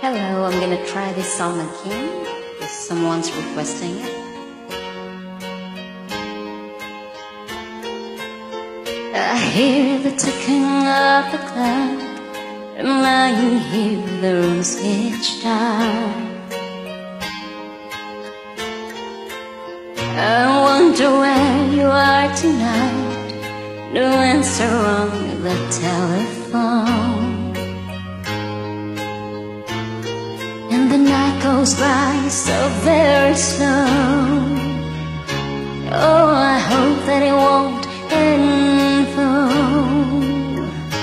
Hello, I'm gonna try this song again if someone's requesting it. I hear the ticking of the clock, and I hear the rooms get dark. I wonder where you are tonight. No answer on the telephone, and the night goes by so very slow. Oh, I hope that it won't end though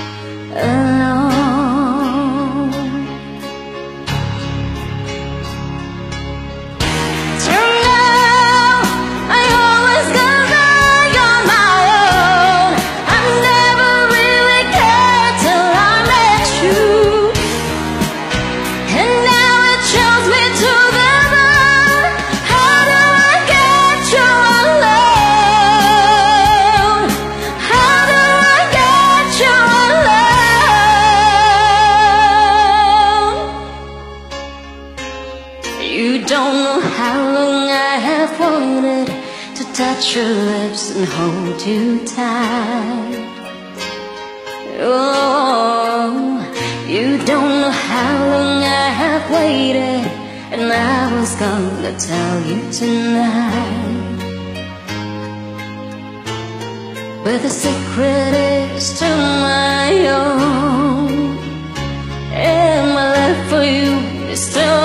alone. Till now, I always got by on my own. I never really cared till I met you, and now it shows me to the moon. How do I get you alone? How do I get you alone? You don't know how long I have wanted to touch your lips and hold you tight. Oh, you don't know how long I have waited, and I was gonna tell you tonight. But the secret is to my own, and my love for you is still